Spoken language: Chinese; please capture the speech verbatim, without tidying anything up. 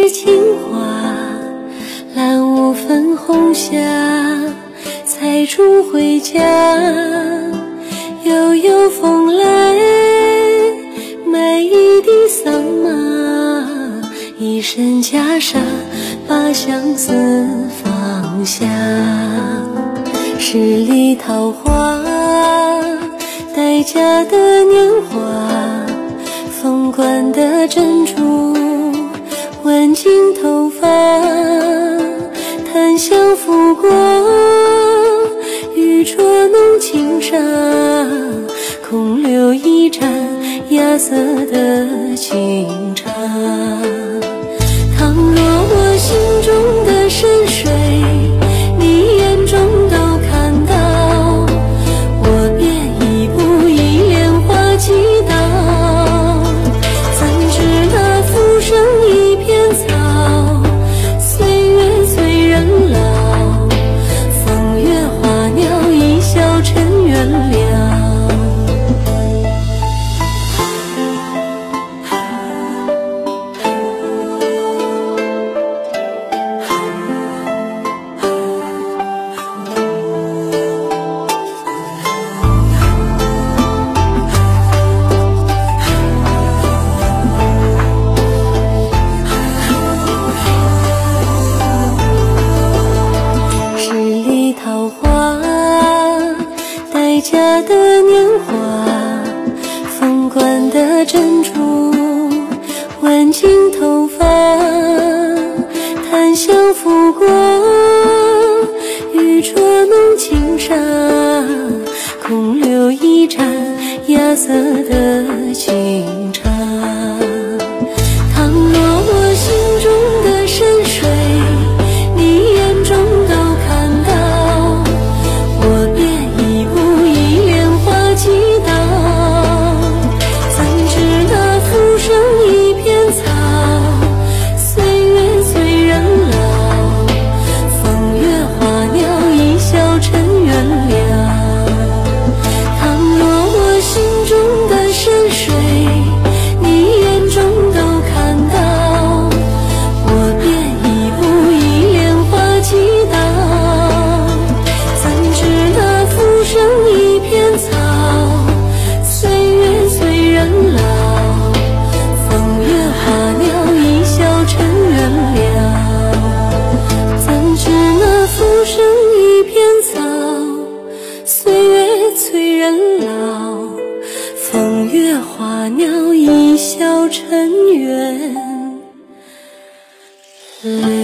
是青花，蓝雾粉红霞，采竹回家。悠悠风来，买一地桑麻，一身袈裟，把相思放下。十里桃花，待嫁的年华，凤冠的珍珠，挽进头发，檀香拂过，玉镯弄轻纱，空留一盏芽色的清茶。倘若我心中的深水，你眼中都看到，我便一步一莲花击倒。怎知那浮生一片草，岁月催人老，风月花鸟一笑尘缘了。桃花，待嫁的年华，凤冠的珍珠，挽进头发，檀香拂过，玉镯弄轻纱，空留一盏芽色的清茶。倘若我心中的深水，你眼中都看到，我便一步一莲花击倒。怎知那浮生一片草，岁月催人老，风月花鸟一笑尘缘了。倘若我心中的深水，你眼中都看到，我便一步一莲花击倒。怎知那浮生一片草，岁月催人老，风月花鸟一笑尘缘了。怎知那浮生一片草，岁月催人老，风月花鸟一笑尘缘了。